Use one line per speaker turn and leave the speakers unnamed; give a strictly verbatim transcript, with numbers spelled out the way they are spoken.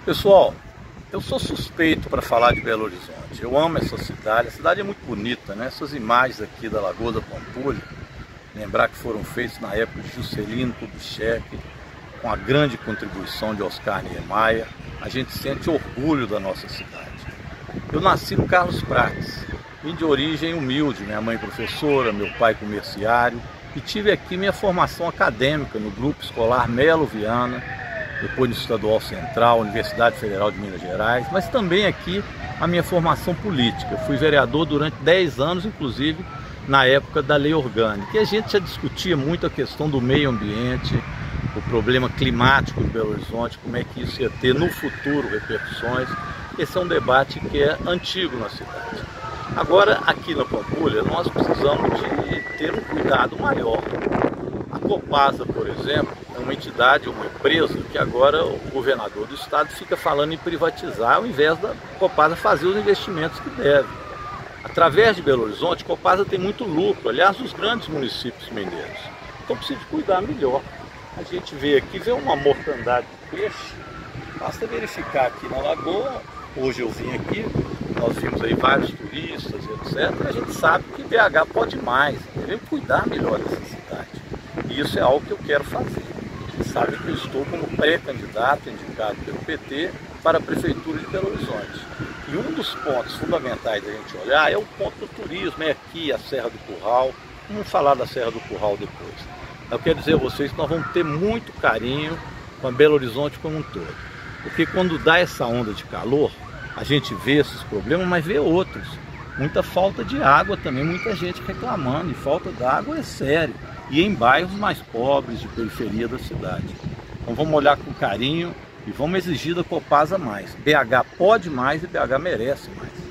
Pessoal, eu sou suspeito para falar de Belo Horizonte. Eu amo essa cidade, a cidade é muito bonita, né? Essas imagens aqui da Lagoa da Pampulha, lembrar que foram feitas na época de Juscelino Kubitschek, com a grande contribuição de Oscar Niemeyer. A gente sente orgulho da nossa cidade. Eu nasci no Carlos Prates, vim de origem humilde, minha mãe professora, meu pai comerciário, e tive aqui minha formação acadêmica no Grupo Escolar Melo Viana, depois no Estadual Central, Universidade Federal de Minas Gerais, mas também aqui a minha formação política. Eu fui vereador durante dez anos, inclusive na época da Lei Orgânica. E a gente já discutia muito a questão do meio ambiente, o problema climático de Belo Horizonte, como é que isso ia ter no futuro repercussões. Esse é um debate que é antigo na cidade. Agora, aqui na Pampulha, nós precisamos de ter um cuidado maior. A Copasa, por exemplo, é uma entidade, uma empresa que agora o governador do estado fica falando em privatizar, ao invés da Copasa fazer os investimentos que deve. Através de Belo Horizonte, a Copasa tem muito lucro, aliás, os grandes municípios mineiros. Então precisa cuidar melhor. A gente vê aqui, vê uma mortandade de peixe, basta verificar aqui na lagoa. Hoje eu vim aqui, nós vimos aí vários turistas, etcétera. A gente sabe que B H pode mais, devemos cuidar melhor dessa cidade. E isso é algo que eu quero fazer. Vocês sabem que eu estou como pré-candidato indicado pelo P T para a Prefeitura de Belo Horizonte. E um dos pontos fundamentais da gente olhar é o ponto do turismo, é aqui a Serra do Curral. Vamos falar da Serra do Curral depois. Eu quero dizer a vocês que nós vamos ter muito carinho com a Belo Horizonte como um todo. Porque quando dá essa onda de calor, a gente vê esses problemas, mas vê outros. Muita falta de água também, muita gente reclamando, e falta de água é sério. E em bairros mais pobres, de periferia da cidade. Então vamos olhar com carinho e vamos exigir da Copasa mais. B H pode mais e B H merece mais.